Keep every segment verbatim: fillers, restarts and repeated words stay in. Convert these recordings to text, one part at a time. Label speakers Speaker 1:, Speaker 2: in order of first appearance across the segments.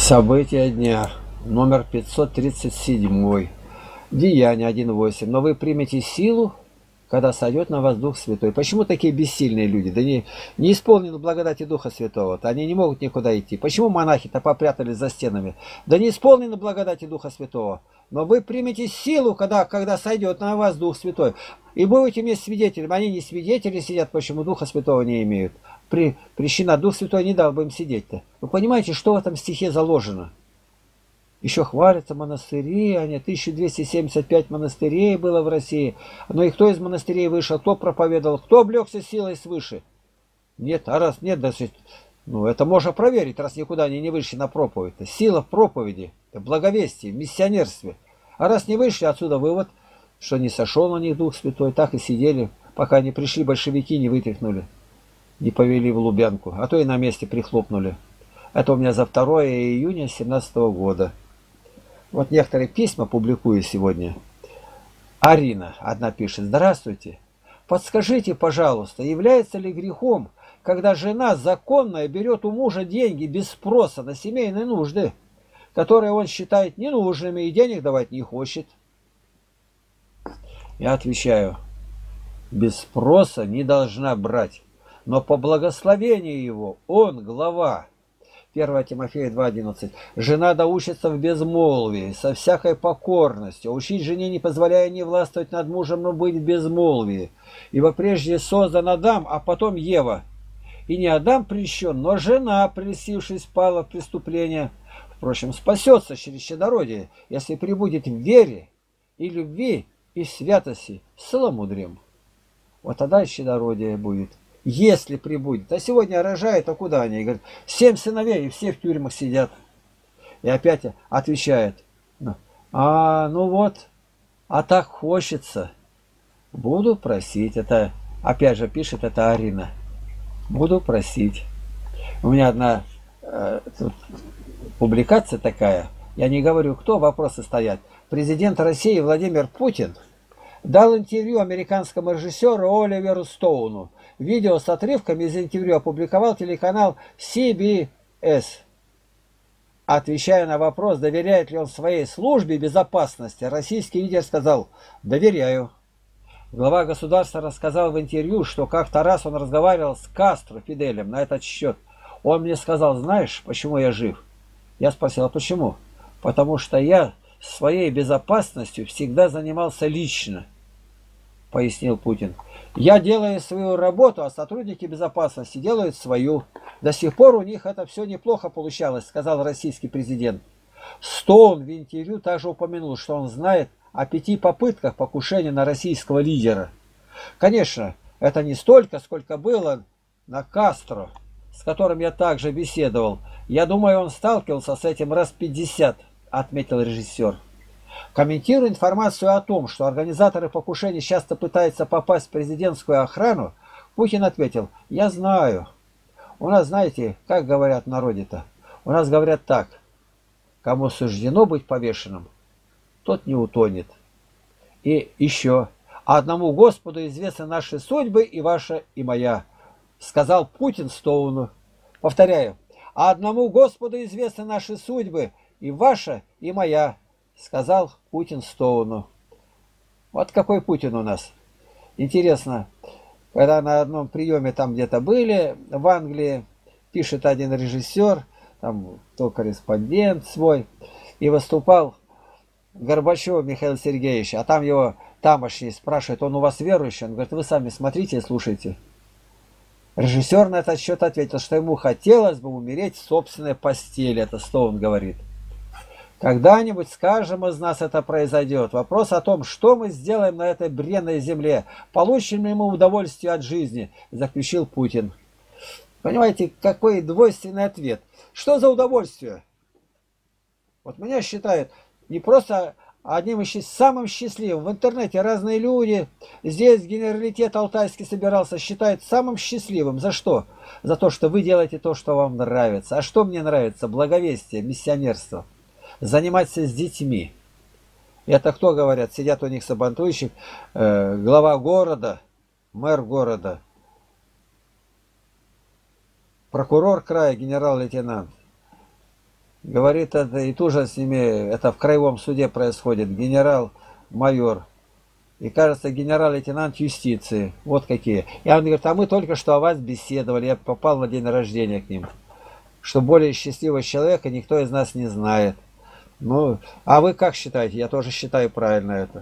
Speaker 1: События дня. Номер пятьсот тридцать семь. Деяние один восемь. Но вы примете силу, когда сойдет на вас Дух Святой. Почему такие бессильные люди? Да не, не исполнены благодати Духа Святого. Они не могут никуда идти. Почему монахи-то попрятались за стенами? Да не исполнены благодати Духа Святого. Но вы примете силу, когда, когда сойдет на вас Дух Святой. И будете мне свидетелем. Они не свидетели сидят, почему Духа Святого не имеют. При, причина, Дух Святой не дал бы им сидеть-то. Вы понимаете, что в этом стихе заложено? Еще хвалятся монастыри, они тысяча двести семьдесят пять монастырей было в России. Но и кто из монастырей вышел, кто проповедовал, кто облегся силой свыше? Нет, а раз нет, значит, ну это можно проверить, раз никуда они не вышли на проповедь. Сила в проповеди, в благовестии, в миссионерстве. А раз не вышли, отсюда вывод, что не сошел на них Дух Святой, так и сидели, пока не пришли большевики, не вытряхнули, не повели в Лубянку, а то и на месте прихлопнули. Это у меня за второе июня семнадцатого года. Вот некоторые письма публикую сегодня. Арина одна пишет: здравствуйте. Подскажите, пожалуйста, является ли грехом, когда жена законная берет у мужа деньги без спроса на семейные нужды, которые он считает ненужными и денег давать не хочет? Я отвечаю: без спроса не должна брать, но по благословению его он глава. первое Тимофея два одиннадцать. Жена да учится в безмолвии, со всякой покорностью. Учить жене, не позволяя не властвовать над мужем, но быть в безмолвии. Ибо прежде создан Адам, а потом Ева. И не Адам прельщен, но жена, прельстившись, пала в преступление. Впрочем, спасется через чадородие, если пребудет в вере и любви и святости с целомудрием. Вот тогда и чадородие будет. Если прибудет. А сегодня рожает, а куда они? Говорят, семь сыновей, и все в тюрьмах сидят. И опять отвечает: а, ну вот, а так хочется. Буду просить. Это, опять же, пишет это Арина. Буду просить. У меня одна э, тут публикация такая. Я не говорю, кто, вопросы стоят. Президент России Владимир Путин дал интервью американскому режиссеру Оливеру Стоуну. Видео с отрывками из интервью опубликовал телеканал си би эс. Отвечая на вопрос, доверяет ли он своей службе безопасности, российский лидер сказал: доверяю. Глава государства рассказал в интервью, что как-то раз он разговаривал с Кастро Фиделем на этот счет. Он мне сказал: знаешь, почему я жив? Я спросил: а почему? Потому что я своей безопасностью всегда занимался лично, пояснил Путин. Я делаю свою работу, а сотрудники безопасности делают свою. До сих пор у них это все неплохо получалось, сказал российский президент. Стоун в интервью также упомянул, что он знает о пяти попытках покушения на российского лидера. Конечно, это не столько, сколько было на Кастро, с которым я также беседовал. Я думаю, он сталкивался с этим раз пятьдесят, отметил режиссер. Комментируя информацию о том, что организаторы покушений часто пытаются попасть в президентскую охрану, Путин ответил: я знаю. У нас, знаете, как говорят в народе-то? У нас говорят так: кому суждено быть повешенным, тот не утонет. И еще: одному Господу известны наши судьбы, и ваша, и моя, сказал Путин Стоуну. Повторяю: а одному Господу известны наши судьбы, и ваша, и моя, сказал Путин Стоуну. Вот какой Путин у нас. Интересно, когда на одном приеме там где-то были, в Англии, пишет один режиссер, там то корреспондент свой, и выступал Горбачев Михаил Сергеевич, а там его тамошний спрашивает: он у вас верующий? Он говорит: вы сами смотрите и слушайте. Режиссер на этот счет ответил, что ему хотелось бы умереть в собственной постели. Это Стоун говорит. Когда-нибудь с каждым из нас это произойдет. Вопрос о том, что мы сделаем на этой бренной земле, получим ли мы удовольствие от жизни, заключил Путин. Понимаете, какой двойственный ответ. Что за удовольствие? Вот меня считают не просто одним из самым счастливым. В интернете разные люди, здесь генералитет алтайский собирался, считают самым счастливым. За что? За то, что вы делаете то, что вам нравится. А что мне нравится? Благовестие, миссионерство. Заниматься с детьми. Это кто говорят? Сидят у них сабантуйщик, э, глава города, мэр города, прокурор края, генерал-лейтенант. Говорит, это и тоже с ними, это в краевом суде происходит, генерал-майор. И, кажется, генерал-лейтенант юстиции. Вот какие. И он говорит, а мы только что о вас беседовали, я попал на день рождения к ним. Что более счастливого человека никто из нас не знает. Ну, а вы как считаете? Я тоже считаю правильно это.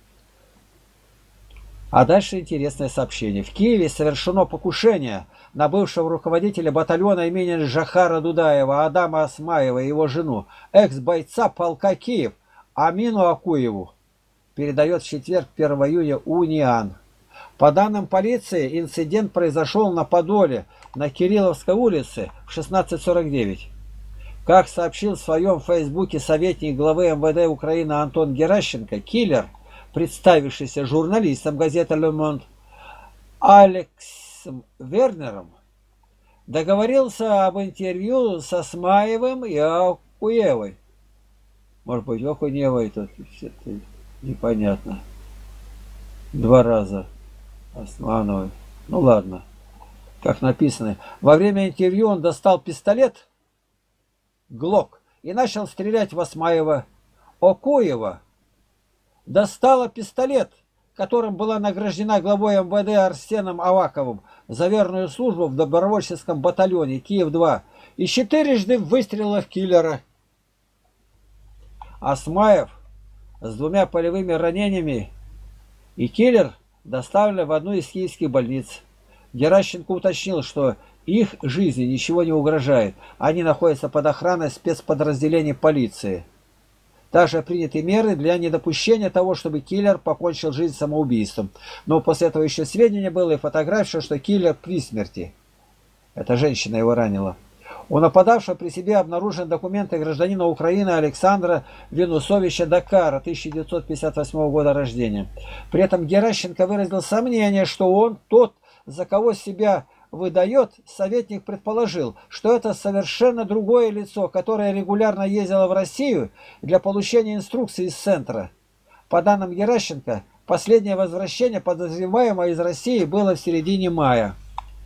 Speaker 1: А дальше интересное сообщение. В Киеве совершено покушение на бывшего руководителя батальона имени Жахара Дудаева Адама Осмаева и его жену, экс-бойца полка Киев Амину Акуеву, передает в четверг первого июня Униан. По данным полиции, инцидент произошел на Подоле, на Кирилловской улице в шестнадцать сорок девять. Как сообщил в своем фейсбуке советник главы эм вэ дэ Украины Антон Геращенко, киллер, представившийся журналистом газеты «Ле Монд» Алексом Вернером, договорился об интервью с Осмаевым и Акуевой. Может быть, Акуевой тут это непонятно. Два раза. Османовой. Ну ладно. Как написано. Во время интервью он достал пистолет Глок и начал стрелять в Осмаева. Акуева достала пистолет, которым была награждена главой эм вэ дэ Арсеном Аваковым за верную службу в добровольческом батальоне Киев-два и четырежды выстрелов киллера. Осмаев с двумя полевыми ранениями и киллер доставлены в одну из киевских больниц. Геращенко уточнил, что их жизни ничего не угрожает. Они находятся под охраной спецподразделений полиции. Также приняты меры для недопущения того, чтобы киллер покончил жизнь самоубийством. Но после этого еще сведения было и фотография, что киллер при смерти. Эта женщина его ранила. У нападавшего при себе обнаружены документы гражданина Украины Александра Винусовича Дакара, тысяча девятьсот пятьдесят восьмого года рождения. При этом Геращенко выразил сомнение, что он тот, за кого себя выдает. Советник предположил, что это совершенно другое лицо, которое регулярно ездило в Россию для получения инструкций из центра. По данным Геращенко, последнее возвращение подозреваемого из России было в середине мая.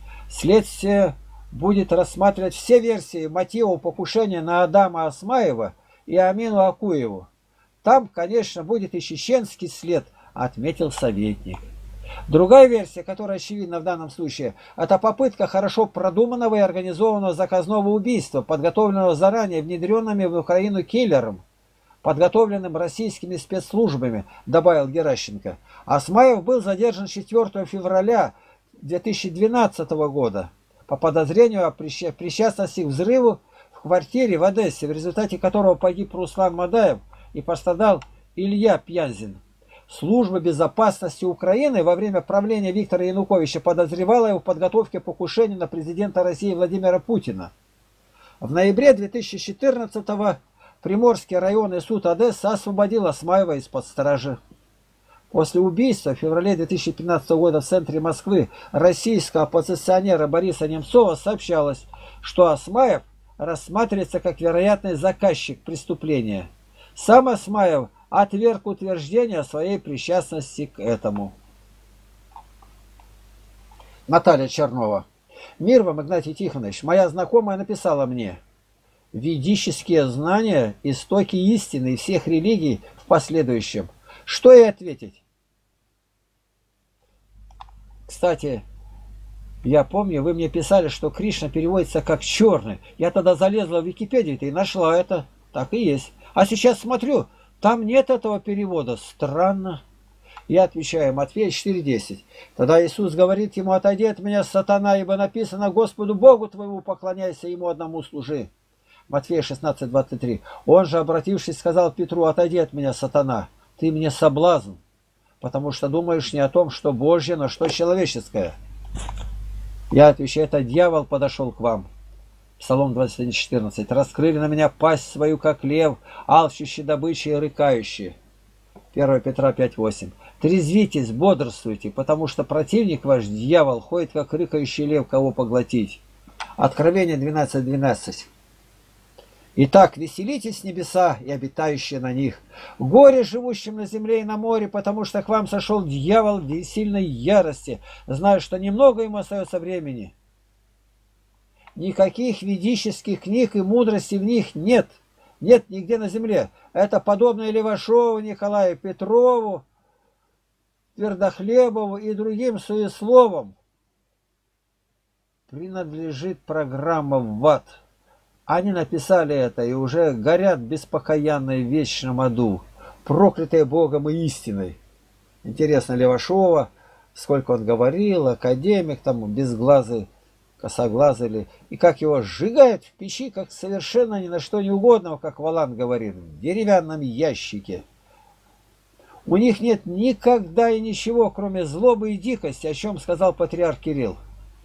Speaker 1: Следствие будет рассматривать все версии мотивов покушения на Адама Осмаева и Амину Акуеву. Там, конечно, будет и чеченский след, отметил советник. Другая версия, которая очевидна в данном случае, это попытка хорошо продуманного и организованного заказного убийства, подготовленного заранее внедренными в Украину киллером, подготовленным российскими спецслужбами, добавил Геращенко. Осмаев был задержан четвёртого февраля две тысячи двенадцатого года по подозрению о причастности к взрыву в квартире в Одессе, в результате которого погиб Руслан Мадаев и пострадал Илья Пьянзин. Служба безопасности Украины во время правления Виктора Януковича подозревала его в подготовке покушения на президента России Владимира Путина. В ноябре две тысячи четырнадцатого Приморский районный суд Одессы освободил Осмаева из-под стражи. После убийства в феврале две тысячи пятнадцатого года в центре Москвы российского оппозиционера Бориса Немцова сообщалось, что Осмаев рассматривается как вероятный заказчик преступления. Сам Осмаев отверг утверждение о своей причастности к этому. Наталья Чернова. Мир вам, Игнатий Тихонович. Моя знакомая написала мне: ведические знания, истоки истины и всех религий в последующем. Что ей ответить? Кстати, я помню, вы мне писали, что Кришна переводится как черный. Я тогда залезла в Википедию и нашла это. Так и есть. А сейчас смотрю, там нет этого перевода. Странно. Я отвечаю, Матфея четыре десять. Тогда Иисус говорит ему: отойди от меня, сатана, ибо написано: Господу Богу твоему поклоняйся, ему одному служи. Матфея шестнадцать двадцать три. Он же, обратившись, сказал Петру: отойди от меня, сатана, ты мне соблазн, потому что думаешь не о том, что Божье, но что человеческое. Я отвечаю, это дьявол подошел к вам. Псалом двадцать один четырнадцать. Раскрыли на меня пасть свою, как лев, алчущий добычи и рыкающий. первое Петра пять восемь. Трезвитесь, бодрствуйте, потому что противник ваш, дьявол, ходит, как рыкающий лев, кого поглотить. Откровение двенадцать двенадцать. Итак, веселитесь, небеса и обитающие на них. Горе живущим на земле и на море, потому что к вам сошел дьявол в сильной ярости, зная, что немного ему остается времени. Никаких ведических книг и мудрости в них нет. Нет нигде на земле. Это подобное Левашову, Николаю Петрову, Твердохлебову и другим суесловам принадлежит программа в ад. Они написали это и уже горят беспокоянно в вечном аду, проклятые Богом и истиной. Интересно, Левашова, сколько он говорил, академик, там безглазый, косоглазый ли, и как его сжигают в печи, как совершенно ни на что не угодного, как Валан говорит, в деревянном ящике. У них нет никогда и ничего, кроме злобы и дикости, о чем сказал патриарх Кирилл.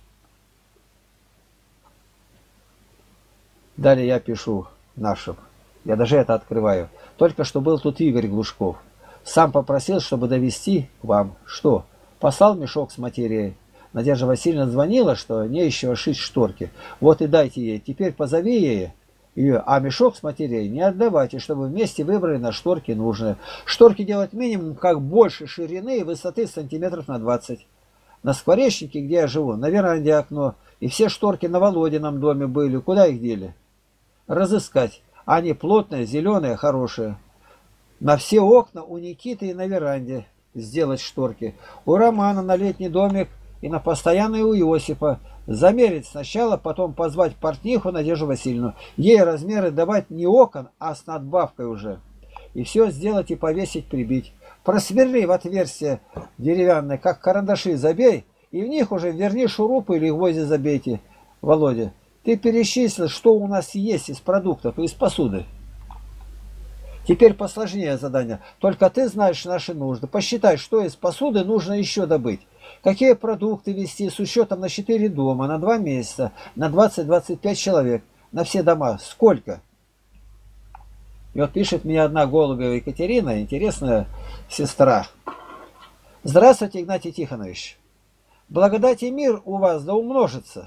Speaker 1: Далее я пишу нашим. Я даже это открываю. Только что был тут Игорь Глушков. Сам попросил, чтобы довести к вам. Что? Послал мешок с материей. Надежда Васильевна звонила, что не из чего шить шторки. Вот и дайте ей. Теперь позови ей ее, а мешок с материей не отдавайте, чтобы вместе выбрали на шторки нужные. Шторки делать минимум как больше ширины и высоты сантиметров на двадцать. На скворечнике, где я живу, на веранде окно, и все шторки на Володином доме были. Куда их дели? Разыскать. Они плотные, зеленые, хорошие. На все окна у Никиты и на веранде сделать шторки. У Романа на летний домик и на постоянный у Иосифа. Замерить сначала, потом позвать портниху Надежду Васильевну. Ей размеры давать не окон, а с надбавкой уже. И все сделать и повесить, прибить. Просверли в отверстие деревянное, как карандаши, забей, и в них уже верни шурупы или гвозди забейте. Володя, ты перечислил, что у нас есть из продуктов и из посуды. Теперь посложнее задание. Только ты знаешь наши нужды. Посчитай, что из посуды нужно еще добыть. Какие продукты везти с учетом на четыре дома, на два месяца, на двадцать-двадцать пять человек, на все дома. Сколько? И вот пишет мне одна Голубева Екатерина, интересная сестра. Здравствуйте, Игнатий Тихонович. Благодать и мир у вас да умножится.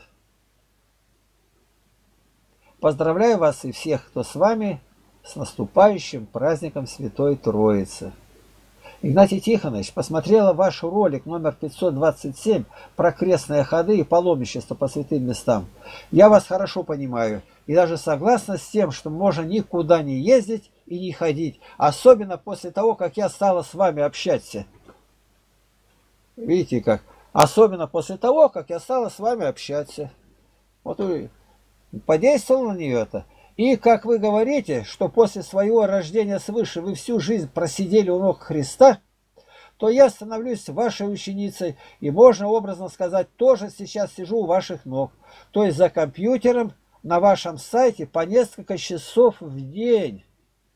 Speaker 1: Поздравляю вас и всех, кто с вами, с наступающим праздником Святой Троицы. Игнатий Тихонович, посмотрела ваш ролик номер пятьсот двадцать семь про крестные ходы и паломничество по святым местам. Я вас хорошо понимаю и даже согласна с тем, что можно никуда не ездить и не ходить, особенно после того, как я стала с вами общаться. Видите как? Особенно после того, как я стала с вами общаться. Вот и подействовало на нее это. И, как вы говорите, что после своего рождения свыше вы всю жизнь просидели у ног Христа, то я становлюсь вашей ученицей, и можно образно сказать, тоже сейчас сижу у ваших ног. То есть за компьютером на вашем сайте по несколько часов в день.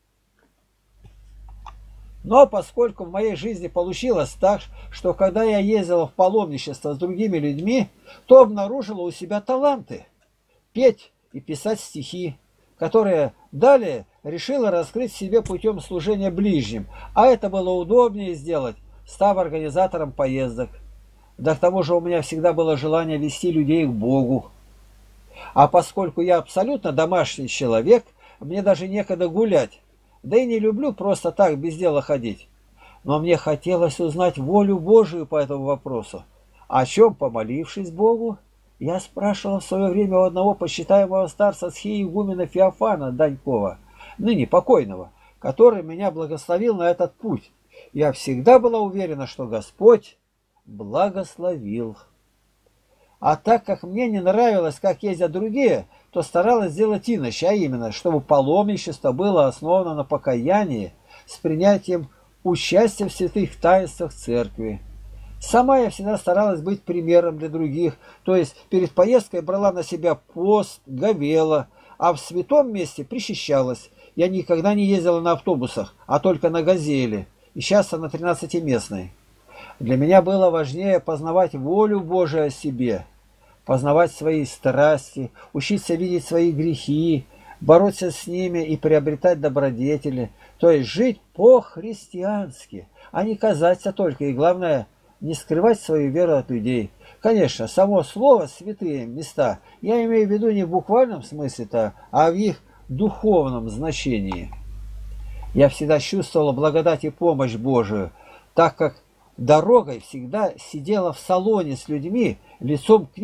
Speaker 1: Но поскольку в моей жизни получилось так, что когда я ездила в паломничество с другими людьми, то обнаружила у себя таланты петь и писать стихи, которые далее решила раскрыть в себе путем служения ближним, а это было удобнее сделать, став организатором поездок. Да к тому же у меня всегда было желание вести людей к Богу. А поскольку я абсолютно домашний человек, мне даже некогда гулять, да и не люблю просто так без дела ходить. Но мне хотелось узнать волю Божию по этому вопросу. О чем, помолившись Богу, я спрашивал в свое время у одного почитаемого старца схиегумена Феофана Данькова, ныне покойного, который меня благословил на этот путь. Я всегда была уверена, что Господь благословил. А так как мне не нравилось, как ездят другие, то старалась сделать иначе, а именно, чтобы паломничество было основано на покаянии с принятием участия в святых таинствах церкви. Сама я всегда старалась быть примером для других, то есть перед поездкой брала на себя пост, говела, а в святом месте причащалась. Я никогда не ездила на автобусах, а только на «Газели», и часто на тринадцатиместной. Для меня было важнее познавать волю Божию о себе, познавать свои страсти, учиться видеть свои грехи, бороться с ними и приобретать добродетели, то есть жить по-христиански, а не казаться только, и главное, не скрывать свою веру от людей. Конечно, само слово «святые места» я имею в виду не в буквальном смысле-то, а в их духовном значении. Я всегда чувствовала благодать и помощь Божию, так как дорогой всегда сидела в салоне с людьми, лицом к ним,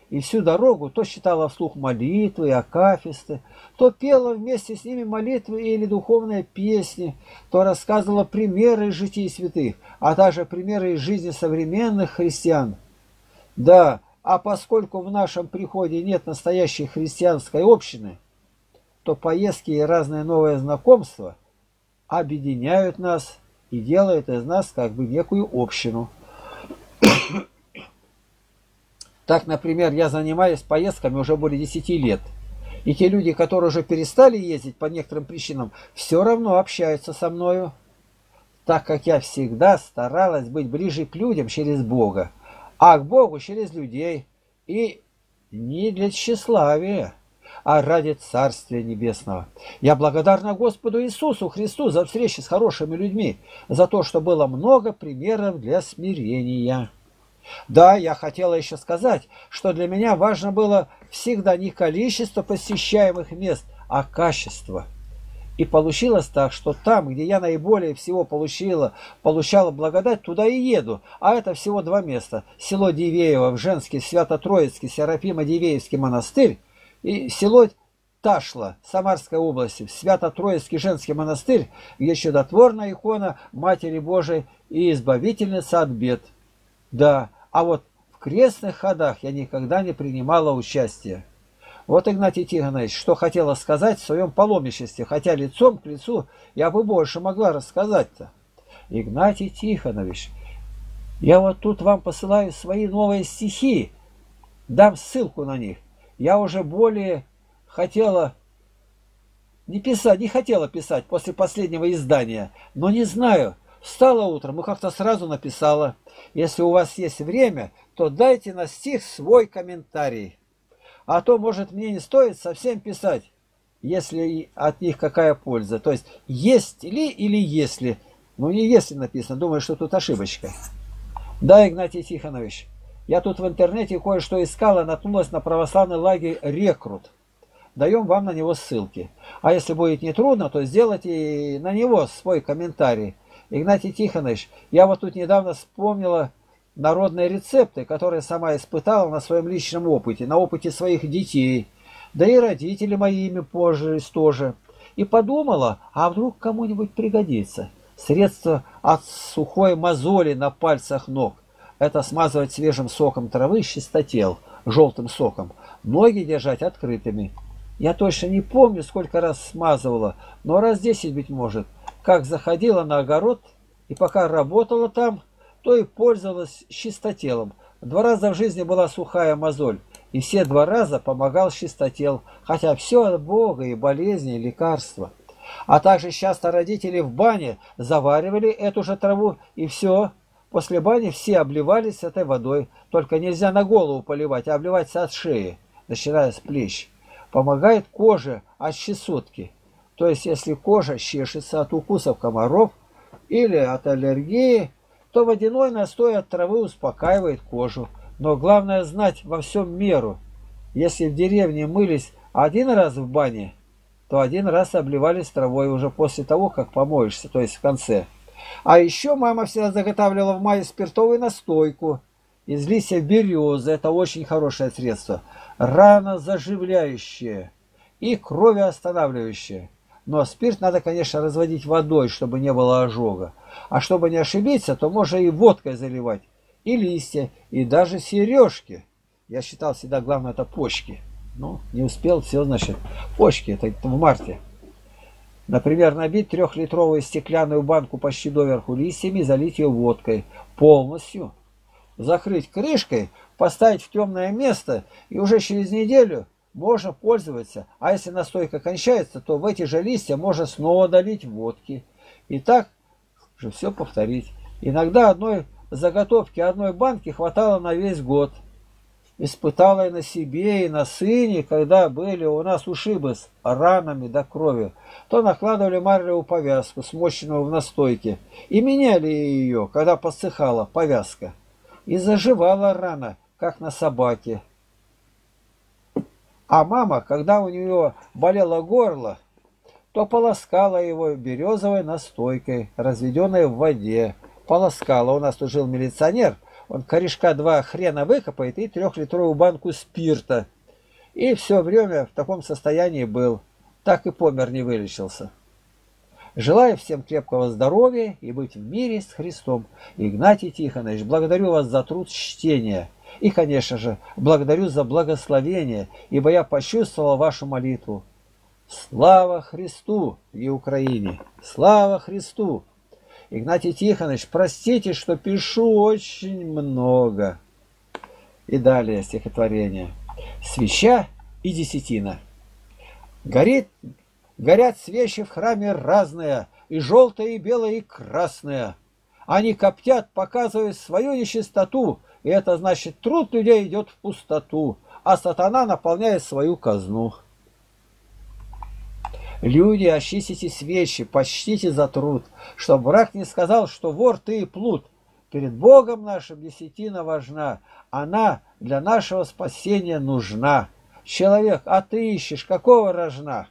Speaker 1: и всю дорогу то читала вслух молитвы и акафисты, то пела вместе с ними молитвы или духовные песни, то рассказывала примеры из житий святых, а также примеры из жизни современных христиан. Да, а поскольку в нашем приходе нет настоящей христианской общины, то поездки и разные новые знакомства объединяют нас и делают из нас как бы некую общину. Так, например, я занимаюсь поездками уже более десяти лет. И те люди, которые уже перестали ездить по некоторым причинам, все равно общаются со мною, так как я всегда старалась быть ближе к людям через Бога, а к Богу через людей. И не для тщеславия, а ради Царствия Небесного. Я благодарна Господу Иисусу Христу за встречи с хорошими людьми, за то, что было много примеров для смирения. Да, я хотела еще сказать, что для меня важно было всегда не количество посещаемых мест, а качество. И получилось так, что там, где я наиболее всего получила, получала благодать, туда и еду. А это всего два места. Село Дивеево, в Женский Свято-Троицкий Серафимо-Дивеевский монастырь, и село Ташла, Самарской области, Свято-Троицкий женский монастырь, где чудотворная икона Матери Божией и избавительница от бед. Да, а вот в крестных ходах я никогда не принимала участия. Вот, Игнатий Тихонович, что хотела сказать в своем паломничестве, хотя лицом к лицу я бы больше могла рассказать-то. Игнатий Тихонович, я вот тут вам посылаю свои новые стихи, дам ссылку на них. Я уже более хотела не писать, не хотела писать после последнего издания, но не знаю. Встала утром и как-то сразу написала. Если у вас есть время, то дайте на стих свой комментарий. А то, может, мне не стоит совсем писать, если от них какая польза. То есть, есть ли или если. Ну, не если написано, думаю, что тут ошибочка. Да, Игнатий Тихонович, я тут в интернете кое-что искала, наткнулась на православный лагерь «Рекрут». Даем вам на него ссылки. А если будет нетрудно, то сделайте на него свой комментарий. Игнатий Тихонович, я вот тут недавно вспомнила народные рецепты, которые сама испытала на своем личном опыте, на опыте своих детей, да и родители мои ими пользовались тоже. И подумала, а вдруг кому-нибудь пригодится. Средство от сухой мозоли на пальцах ног. Это смазывать свежим соком травы чистотел, желтым соком, ноги держать открытыми. Я точно не помню, сколько раз смазывала, но раз десять, быть может, как заходила на огород и пока работала там, то и пользовалась чистотелом. Два раза в жизни была сухая мозоль, и все два раза помогал чистотел, хотя все от Бога и болезни, и лекарства. А также часто родители в бане заваривали эту же траву, и все. После бани все обливались этой водой, только нельзя на голову поливать, а обливаться от шеи, начиная с плеч. Помогает коже от чесотки. То есть, если кожа чешется от укусов комаров или от аллергии, то водяной настой от травы успокаивает кожу. Но главное знать во всем меру. Если в деревне мылись один раз в бане, то один раз обливались травой уже после того, как помоешься, то есть в конце. А еще мама всегда заготавливала в мае спиртовую настойку из листьев березы. Это очень хорошее средство. Рано заживляющее и кровоостанавливающее. Но спирт надо, конечно, разводить водой, чтобы не было ожога. А чтобы не ошибиться, то можно и водкой заливать, и листья, и даже сережки. Я считал всегда главное это почки. Ну, не успел, все, значит, почки, это в марте. Например, набить трехлитровую стеклянную банку почти доверху листьями и залить ее водкой полностью. Закрыть крышкой, поставить в темное место, и уже через неделю можно пользоваться. А если настойка кончается, то в эти же листья можно снова долить водки. И так же все повторить. Иногда одной заготовки, одной банки хватало на весь год. Испытала и на себе, и на сыне, когда были у нас ушибы с ранами до крови, то накладывали марлевую повязку, смоченную в настойке, и меняли ее, когда подсыхала повязка. И заживала рана, как на собаке. А мама, когда у нее болело горло, то полоскала его березовой настойкой, разведенной в воде. Полоскала. У нас тут жил милиционер, Он корешка два хрена выкопает и трехлитровую банку спирта. И все время в таком состоянии был. Так и помер, не вылечился. Желаю всем крепкого здоровья и быть в мире с Христом. Игнатий Тихонович, благодарю вас за труд чтения. И, конечно же, благодарю за благословение, ибо я почувствовал вашу молитву. Слава Христу и Украине! Слава Христу! Игнатий Тихонович, простите, что пишу очень много. И далее стихотворение. Свеча и десятина. Горит, горят свечи в храме разные, и желтые, и белые, и красные. Они коптят, показывают свою нечистоту, и это значит, труд людей идет в пустоту, а сатана наполняет свою казну. Люди, очистите свечи, почтите за труд, чтобы враг не сказал, что вор ты и плут. Перед Богом нашим десятина важна, она для нашего спасения нужна. Человек, а ты ищешь какого рожна?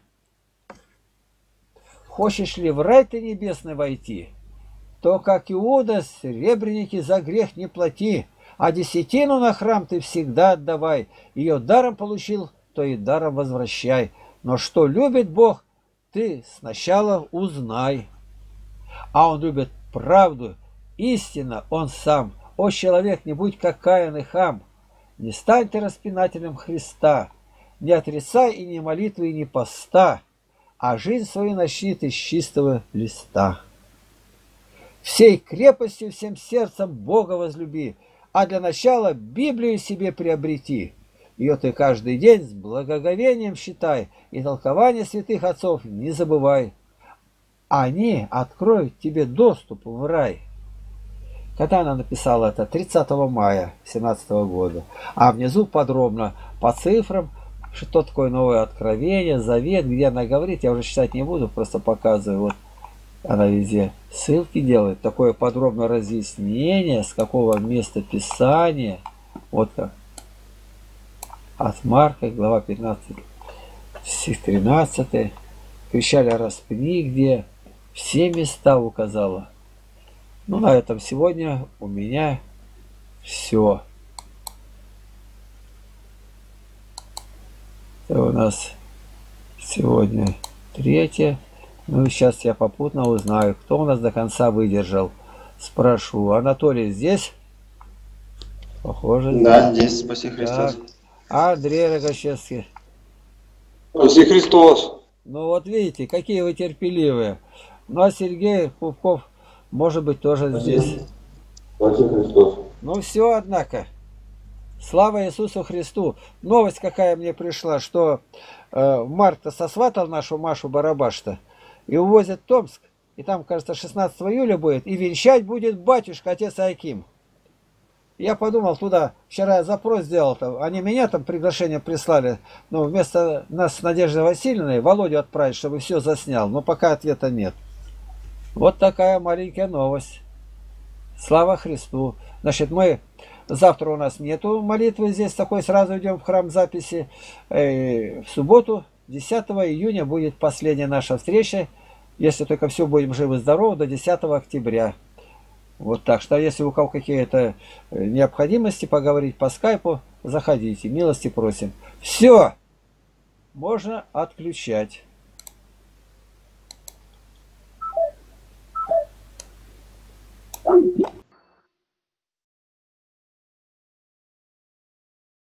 Speaker 1: Хочешь ли в рай ты небесный войти, то, как Иуда, серебряники за грех не плати, а десятину на храм ты всегда отдавай. Ее даром получил, то и даром возвращай. Но что любит Бог, ты сначала узнай. А Он любит правду, истинно Он сам. О, человек, не будь как Каин и Хам, не стань ты распинателем Христа, не отрицай и ни молитвы, и ни поста, а жизнь свою начни ты с чистого листа. Всей крепостью, всем сердцем Бога возлюби, а для начала Библию себе приобрети. Ее ты каждый день с благоговением считай, и толкование святых отцов не забывай. Они откроют тебе доступ в рай. Когда она написала это? тридцатого мая семнадцатого года. А внизу подробно по цифрам, что такое новое откровение, завет, где она говорит, я уже читать не буду, просто показываю. Вот она везде ссылки делает, такое подробное разъяснение, с какого места Писания. Вот как. От Марка, глава пятнадцать, стих тринадцать. Кричали распни, где все места указала. Ну, на этом сегодня у меня все. Это у нас сегодня третье. Ну, сейчас я попутно узнаю, кто у нас до конца выдержал. Спрошу. Анатолий здесь? Похоже.
Speaker 2: Да, здесь. Спаси Христос.
Speaker 1: Так. А Андрей Рогачевский?
Speaker 2: Спаси Христос.
Speaker 1: Ну, вот видите, какие вы терпеливые. Ну, а Сергей Пупков, может быть, тоже Спаси. Здесь.
Speaker 2: Спаси Христос.
Speaker 1: Ну, все, однако. Слава Иисусу Христу. Новость какая мне пришла, что э, Марк-то сосватал нашу Машу Барабаш-то и увозят в Томск. И там, кажется, шестнадцатого июля будет. И венчать будет батюшка, отец Аким. Я подумал туда, вчера я запрос сделал, -то, они меня там приглашение прислали, но вместо нас с Надеждой Васильевной Володю отправить, чтобы все заснял. Но пока ответа нет. Вот такая маленькая новость. Слава Христу. Значит, мы... Завтра у нас нету молитвы здесь, такой сразу идем в храм записи. В субботу, десятого июня, будет последняя наша встреча. Если только все будем живы-здоровы, до десятого октября. Вот так что, если у кого какие-то необходимости поговорить по скайпу, заходите, милости просим. Все, можно отключать.